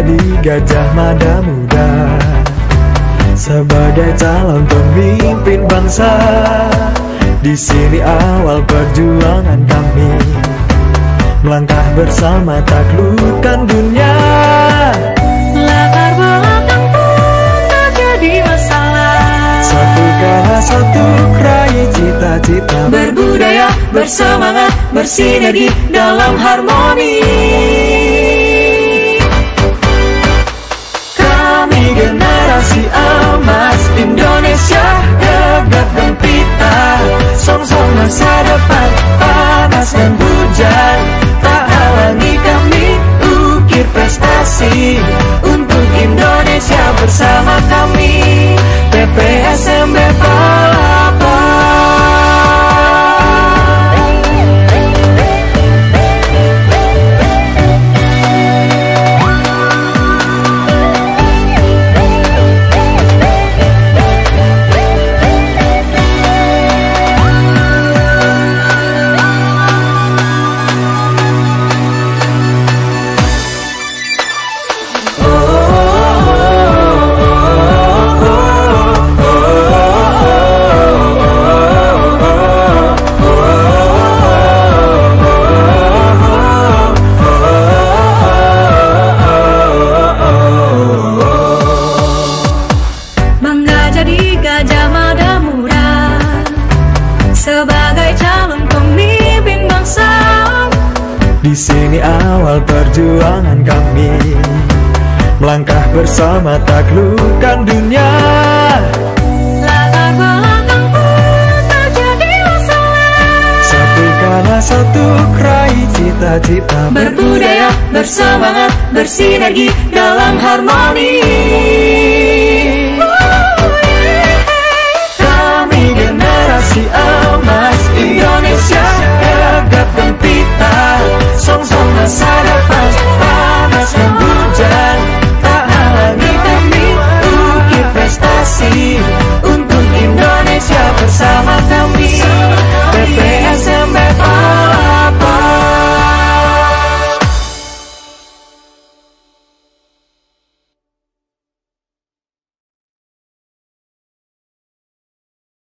jadi Gajah Mada Muda sebagai calon pemimpin bangsa. Di sini awal perjuangan kami, melangkah bersama taklukkan dunia. Latar belakang pun tak jadi masalah. Satu kala satu raih cita-cita, Berbudaya, bersemangat, bersinergi dalam harmoni. kami generasi emas Indonesia, gegap gempita, song-song masa depan, panas dan hujan tak halangi kami ukir prestasi untuk Indonesia bersama kami. PPSMB Palapa. Gajah Mada Muda sebagai calon pemimpin bangsa. Di sini awal perjuangan kami, melangkah bersama taklukkan dunia. Latar belakang pun tak jadi masalah. Satu kala satu raih cita-cita, Berbudaya, bersemangat, bersinergi dalam harmoni. emas Indonesia,